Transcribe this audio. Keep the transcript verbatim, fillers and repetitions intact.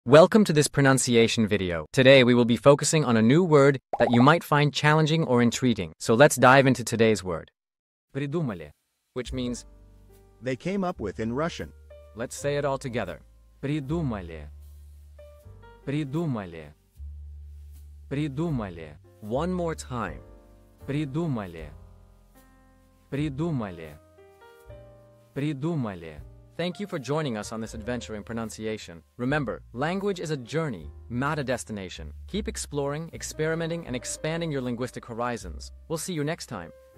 Welcome to this pronunciation video. Today we will be focusing on a new word that you might find challenging or intriguing. So let's dive into today's word. Придумали, which means they came up with in Russian. Let's say it all together. Придумали. Придумали. Придумали. One more time. Придумали. Придумали. Придумали. Thank you for joining us on this adventure in pronunciation. Remember, language is a journey, not a destination. Keep exploring, experimenting, and expanding your linguistic horizons. We'll see you next time.